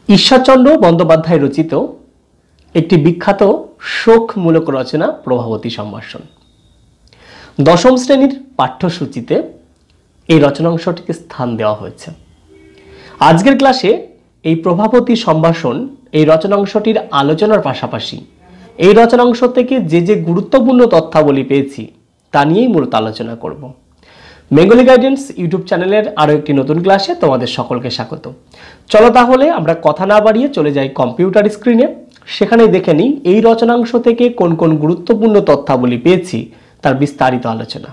ঈশ্বরচন্দ্র বন্দ্যোপাধ্যায় রচিত একটি বিখ্যাত শোকমূলক রচনা প্রভাবতী সম্ভাষণ। দশম শ্রেণীর পাঠ্যসূচিতে এই রচনাংশটিকে স্থান দেওয়া হয়েছে। আজকের ক্লাসে এই প্রভাবতী সম্ভাষণ এই রচনাংশটির আলোচনার পাশাপাশি এই রচনাংশ থেকে যে গুরুত্বপূর্ণ তথ্যাবলী পেয়েছি তা নিয়েই মূলত আলোচনা করব। বেঙ্গলি গাইডেন্স ইউটিউব চ্যানেলের আরও একটি নতুন ক্লাসে তোমাদের সকলকে স্বাগত। চলো তাহলে আমরা কথা না বাড়িয়ে চলে যাই কম্পিউটার স্ক্রিনে, সেখানে দেখে নিই এই রচনাংশ থেকে কোন কোন গুরুত্বপূর্ণ তথ্যাবলী পেয়েছি তার বিস্তারিত আলোচনা।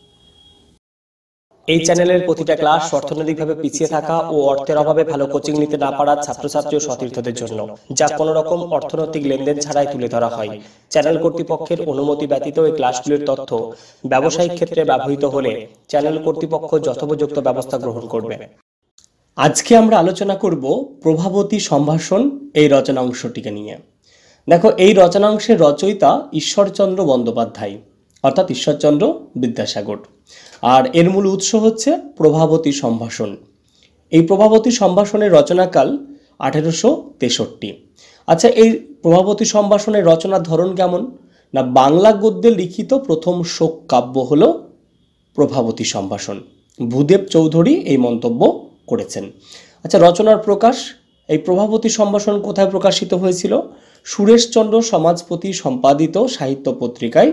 এই চ্যানেলের প্রতিটা ক্লাস অর্থনৈতিকভাবে পিছিয়ে থাকা ও অর্থের অভাবে ভালো কোচিং নিতে না পারা ছাত্রছাত্রী ও সতীর্থদের জন্য, যা কোনো রকম অর্থনৈতিক লেনদেন ছাড়াই তুলে ধরা হয়। চ্যানেল কর্তৃপক্ষের অনুমতি ব্যতীত এই ক্লাসগুলির তথ্য ব্যবসায়িক ক্ষেত্রে ব্যবহৃত হলে চ্যানেল কর্তৃপক্ষ যথোপযুক্ত ব্যবস্থা গ্রহণ করবে। আজকে আমরা আলোচনা করব প্রভাবতী সম্ভাষণ এই রচনাংশটিকে নিয়ে। দেখো, এই রচনাংশের রচয়িতা ঈশ্বরচন্দ্র বন্দ্যোপাধ্যায়, অর্থাৎ ঈশ্বরচন্দ্র বিদ্যাসাগর, আর এর মূল উৎস হচ্ছে প্রভাবতী সম্ভাষণ। এই প্রভাবতী সম্ভাষণের রচনাকাল 1863। আচ্ছা, এই প্রভাবতী সম্ভাষণের রচনার ধরন কেমন? না, বাংলা গদ্যে লিখিত প্রথম শোক কাব্য হলো প্রভাবতী সম্ভাষণ। ভূদেব চৌধুরী এই মন্তব্য করেছেন। আচ্ছা, রচনার প্রকাশ, এই প্রভাবতী সম্ভাষণ কোথায় প্রকাশিত হয়েছিল? সুরেশচন্দ্র সমাজপতি সম্পাদিত সাহিত্য পত্রিকায়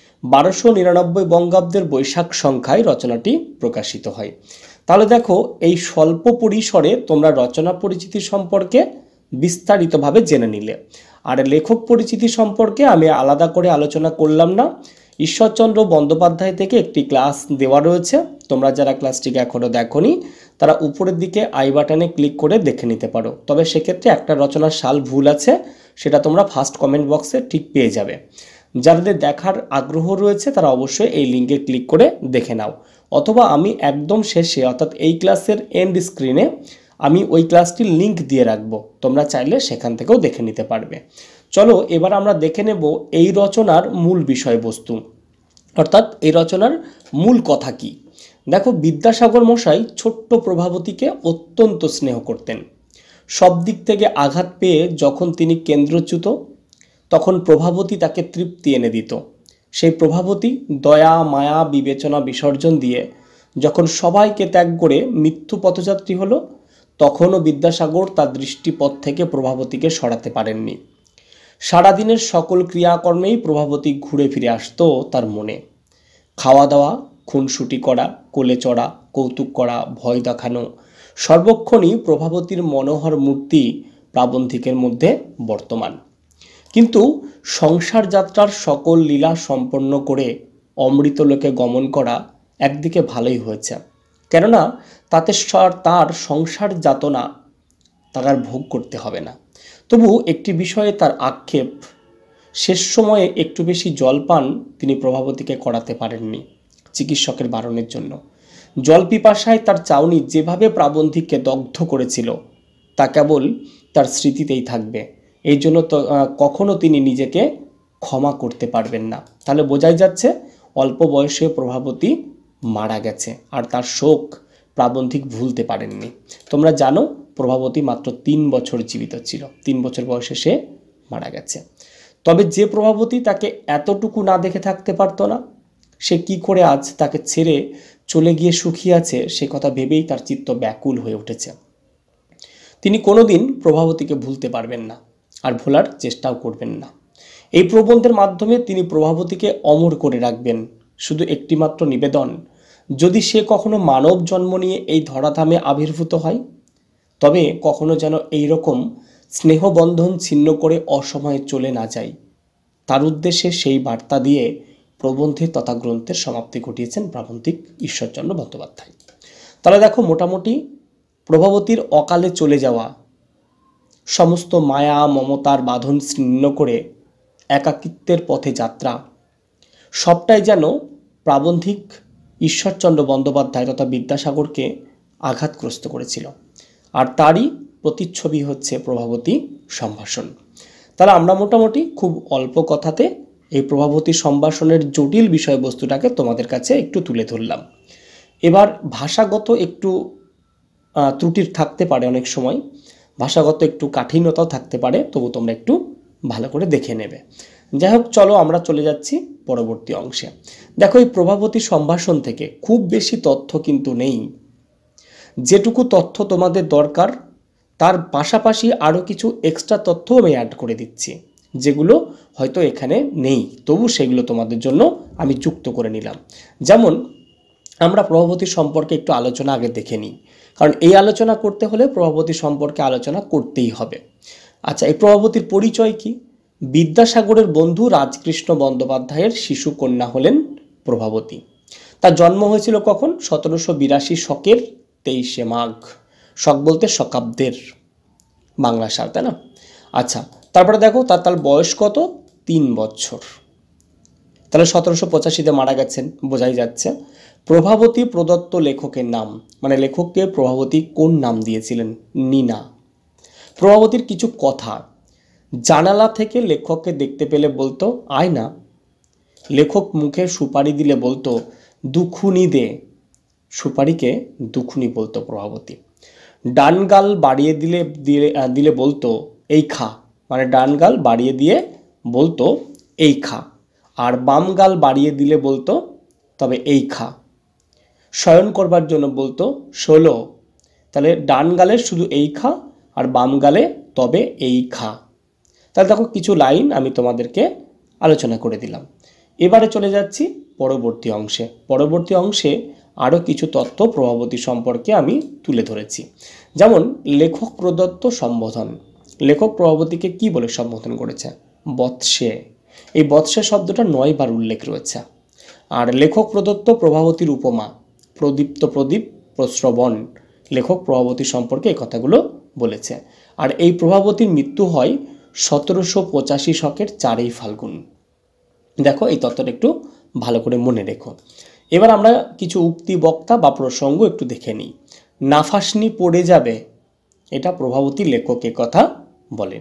1299 বঙ্গাব্দের বৈশাখ সংখ্যায় রচনাটি প্রকাশিত হয়। তাহলে দেখো, এই স্বল্প পরিসরে তোমরা রচনা পরিচিতি সম্পর্কে বিস্তারিতভাবে জেনে নিলে, আর লেখক পরিচিতি সম্পর্কে আমি আলাদা করে আলোচনা করলাম না। ঈশ্বরচন্দ্র বন্দ্যোপাধ্যায় থেকে একটি ক্লাস দেওয়া রয়েছে, তোমরা যারা ক্লাসটিকে এখনও দেখোনি তারা উপরের দিকে আই বাটনে ক্লিক করে দেখে নিতে পারো। তবে সেক্ষেত্রে একটা রচনার সাল ভুল আছে, সেটা তোমরা ফার্স্ট কমেন্ট বক্সে ঠিক পেয়ে যাবে। যাদের দেখার আগ্রহ রয়েছে তারা অবশ্যই এই লিঙ্কে ক্লিক করে দেখে নাও, অথবা আমি একদম শেষে অর্থাৎ এই ক্লাসের এন্ড স্ক্রিনে আমি ওই ক্লাসটির লিঙ্ক দিয়ে রাখবো, তোমরা চাইলে সেখান থেকেও দেখে নিতে পারবে। চলো এবার আমরা দেখে নেব এই রচনার মূল বিষয়বস্তু, অর্থাৎ এই রচনার মূল কথা কি। দেখো, বিদ্যাসাগর মশাই ছোট্ট প্রভাবতীকে অত্যন্ত স্নেহ করতেন। সব দিক থেকে আঘাত পেয়ে যখন তিনি কেন্দ্রচ্যুত, তখন প্রভাবতী তাকে তৃপ্তি এনে দিত। সেই প্রভাবতী দয়া মায়া বিবেচনা বিসর্জন দিয়ে যখন সবাইকে ত্যাগ করে মৃত্যু পথযাত্রী হলো, তখনও বিদ্যাসাগর তার দৃষ্টিপথ থেকে প্রভাবতীকে সরাতে পারেননি। সারাদিনের সকল ক্রিয়াকর্মেই প্রভাবতী ঘুরে ফিরে আসতো তার মনে। খাওয়া দাওয়া, খুনসুটি করা, কোলে চড়া, কৌতুক করা, ভয় দেখানো, সর্বক্ষণই প্রভাবতীর মনোহর মূর্তি প্রাবন্ধিকের মধ্যে বর্তমান। কিন্তু সংসার যাত্রার সকল লীলা সম্পন্ন করে অমৃতলোকে গমন করা একদিকে ভালোই হয়েছে, কেননা তাতে তার সংসার যাতনা তার আর ভোগ করতে হবে না। তবু একটি বিষয়ে তার আক্ষেপ, শেষ সময়ে একটু বেশি জলপান তিনি প্রভাবতীকে করাতে পারেননি চিকিৎসকের বারণের জন্য। জল পিপাসায় তার চাউনি যেভাবে প্রাবন্ধিককে দগ্ধ করেছিল তা কেবল তার স্মৃতিতেই থাকবে। এই জন্য তো কখনো তিনি নিজেকে ক্ষমা করতে পারবেন না। তাহলে বোঝাই যাচ্ছে অল্প বয়সে প্রভাবতী মারা গেছে, আর তার শোক প্রাবন্ধিক ভুলতে পারেননি। তোমরা জানো, প্রভাবতী মাত্র 3 বছর জীবিত ছিল, 3 বছর বয়সে সে মারা গেছে। তবে যে প্রভাবতী তাকে এতটুকু না দেখে থাকতে পারতো না, সে কি করে আজ তাকে ছেড়ে চলে গিয়ে সুখী আছে, সে কথা ভেবেই তার চিত্ত ব্যাকুল হয়ে উঠেছে। তিনি কোনোদিন প্রভাবতীকে ভুলতে পারবেন না, আর ভোলার চেষ্টাও করবেন না। এই প্রবন্ধের মাধ্যমে তিনি প্রভাবতীকে অমর করে রাখবেন। শুধু একটিমাত্র নিবেদন, যদি সে কখনো মানব জন্ম নিয়ে এই ধরাধামে আবির্ভূত হয়, তবে কখনো যেন এই রকম স্নেহবন্ধন ছিন্ন করে অসময়ে চলে না যায়। তার উদ্দেশ্যে সেই বার্তা দিয়ে প্রবন্ধের তথা গ্রন্থের সমাপ্তি ঘটিয়েছেন প্রাবন্ধিক ঈশ্বরচন্দ্র বন্দ্যোপাধ্যায়। তাহলে দেখো, মোটামুটি প্রভাবতীর অকালে চলে যাওয়া, সমস্ত মায়া মমতার বাঁধন ছিন্ন করে একাকিত্বের পথে যাত্রা, সবটাই যেন প্রাবন্ধিক ঈশ্বরচন্দ্র বন্দ্যোপাধ্যায় তথা বিদ্যাসাগরকে আঘাতগ্রস্ত করেছিল, আর তারই প্রতিচ্ছবি হচ্ছে প্রভাবতী সম্ভাষণ। তাহলে আমরা মোটামুটি খুব অল্প কথাতে এই প্রভাবতী সম্ভাষণের জটিল বিষয়বস্তুটাকে তোমাদের কাছে একটু তুলে ধরলাম। এবার ভাষাগত একটু ত্রুটির থাকতে পারে অনেক সময়, ভাষাগত একটু কাঠিন্যতাও থাকতে পারে, তবু তোমরা একটু ভালো করে দেখে নেবে। যাই হোক, চলো আমরা চলে যাচ্ছি পরবর্তী অংশে। দেখো, এই প্রভাবতী সম্ভাষণ থেকে খুব বেশি তথ্য কিন্তু নেই। যেটুকু তথ্য তোমাদের দরকার তার পাশাপাশি আরও কিছু এক্সট্রা তথ্য আমি অ্যাড করে দিচ্ছি, যেগুলো হয়তো এখানে নেই, তবু সেগুলো তোমাদের জন্য আমি যুক্ত করে নিলাম। যেমন আমরা প্রভাবতী সম্পর্কে একটু আলোচনা আগে দেখে নিই, কারণ এই আলোচনা করতে হলে প্রভাবতী সম্পর্কে আলোচনা করতেই হবে। আচ্ছা, এই প্রভাবতীর পরিচয় কি? বিদ্যাসাগরের বন্ধু রাজকৃষ্ণ বন্দ্যোপাধ্যায়ের শিশু কন্যা হলেন প্রভাবতী। তার জন্ম হয়েছিল কখন? 1782 শকের 23শে মাঘ। শক বলতে শকাব্দের বাংলা সাল, তাই না? আচ্ছা, তারপরে দেখো তার বয়স কত? 3 বছর। তাহলে 1785-তে মারা গেছেন, বোঝাই যাচ্ছে। প্রভাবতী প্রদত্ত লেখকের নাম, মানে লেখককে প্রভাবতী কোন নাম দিয়েছিলেন? নীনা। প্রভাবতীর কিছু কথা, জানালা থেকে লেখককে দেখতে পেলে বলতো আয় না। লেখক মুখে সুপারি দিলে বলতো দুখুনি দে। সুপারিকে দুখুনি বলতো প্রভাবতী। ডান গাল বাড়িয়ে দিলে বলতো এই খা, মানে ডান গাল বাড়িয়ে দিয়ে বলতো এই খা। আর বাম গাল বাড়িয়ে দিলে বলতো তবে এই খা। শয়ন করবার জন্য বলতো ষোলো। তাহলে ডান গালে শুধু এই খা, আর বাম গালে তবে এই খা। তাহলে দেখো, কিছু লাইন আমি তোমাদেরকে আলোচনা করে দিলাম। এবারে চলে যাচ্ছি পরবর্তী অংশে। পরবর্তী অংশে আরও কিছু তথ্য প্রভাবতী সম্পর্কে আমি তুলে ধরেছি। যেমন লেখক প্রদত্ত সম্বোধন। লেখক প্রভাবতীকে কি বলে সম্বোধন করেছে? বৎসে। এই বৎসে শব্দটা 9 বার উল্লেখ রয়েছে। আর লেখক প্রদত্ত প্রভাবতীর উপমা, প্রদীপ্ত প্রদীপ প্রশ্রবণ। লেখক প্রভাবতী সম্পর্কে এই কথাগুলো বলেছে। আর এই প্রভাবতীর মৃত্যু হয় 1785 শকের 4ই ফাল্গুন। দেখো, এই তত্ত্বটা একটু ভালো করে মনে রেখো। এবার আমরা কিছু উক্তি বক্তা বা প্রসঙ্গ একটু দেখে নিই। নাফাসনি পড়ে যাবে, এটা প্রভাবতী লেখকের কথা বলে।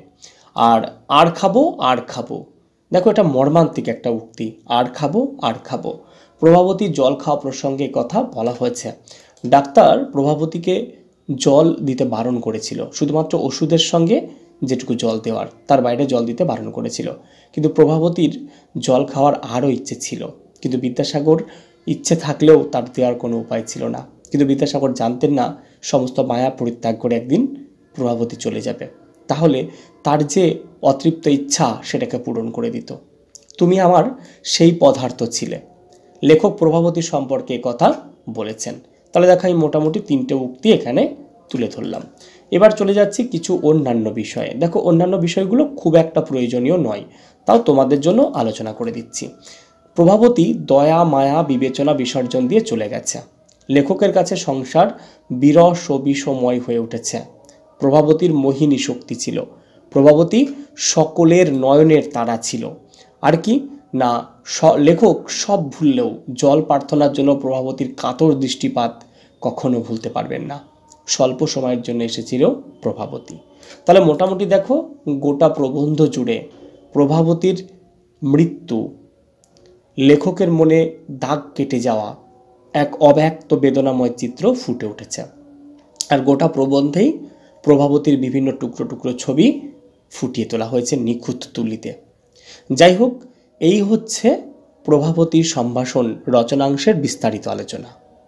আর খাবো আর খাবো, দেখো এটা মর্মান্তিক একটা উক্তি। আর খাবো আর খাবো, প্রভাবতী জল খাওয়া প্রসঙ্গে কথা বলা হয়েছে। ডাক্তার প্রভাবতীকে জল দিতে বারণ করেছিল, শুধুমাত্র ওষুধের সঙ্গে যেটুকু জল দেওয়ার, তার বাইরে জল দিতে বারণ করেছিল। কিন্তু প্রভাবতীর জল খাওয়ার আরও ইচ্ছে ছিল, কিন্তু বিদ্যাসাগর ইচ্ছে থাকলেও তার দেওয়ার কোনো উপায় ছিল না। কিন্তু বিদ্যাসাগর জানতেন না সমস্ত মায়া পরিত্যাগ করে একদিন প্রভাবতী চলে যাবে, তাহলে তার যে অতৃপ্ত ইচ্ছা সেটাকে পূরণ করে দিত। তুমি আমার সেই পদার্থ ছিলে। লেখক প্রভাবতী সম্পর্কে কথা বলেছেন। তাহলে দেখা, এই মোটামুটি 3টে উক্তি এখানে তুলে ধরলাম। এবার চলে যাচ্ছি কিছু অন্যান্য বিষয়ে। দেখো, অন্যান্য বিষয়গুলো খুব একটা প্রয়োজনীয় নয়, তাও তোমাদের জন্য আলোচনা করে দিচ্ছি। প্রভাবতী দয়া মায়া বিবেচনা বিসর্জন দিয়ে চলে গেছে। লেখকের কাছে সংসার বিরস ও বিষময় হয়ে উঠেছে। প্রভাবতীর মোহিনী শক্তি ছিল। প্রভাবতী সকলের নয়নের তারা ছিল। আর কি না, লেখক সব ভুললেও জল প্রার্থনার জন্য প্রভাবতীর কাতর দৃষ্টিপাত কখনো ভুলতে পারবেন না। স্বল্প সময়ের জন্য এসেছিল প্রভাবতী। তাহলে মোটামুটি দেখো, গোটা প্রবন্ধ জুড়ে প্রভাবতীর মৃত্যু, লেখকের মনে দাগ কেটে যাওয়া, এক অব্যক্ত বেদনাময় চিত্র ফুটে উঠেছে। আর গোটা প্রবন্ধেই প্রভাবতীর বিভিন্ন টুকরো টুকরো ছবি ফুটিয়ে তোলা হয়েছে নিখুঁত তুলিতে। যাই হোক, এই হচ্ছে প্রভাবতীর সম্ভাষণ রচনাংশের বিস্তারিত আলোচনা।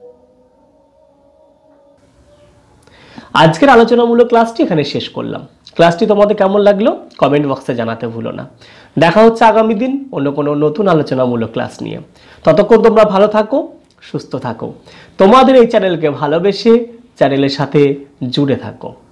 আজকের আলোচনামূলক ক্লাসটি এখানে শেষ করলাম। ক্লাসটি তোমাদের কেমন লাগলো কমেন্ট বক্সে জানাতে ভুলো না। দেখা হচ্ছে আগামী দিন অন্য কোনো নতুন আলোচনামূলক ক্লাস নিয়ে। ততক্ষণ তোমরা ভালো থাকো, সুস্থ থাকো। তোমাদের এই চ্যানেলকে ভালোবেসে চ্যানেলের সাথে জুড়ে থাকো।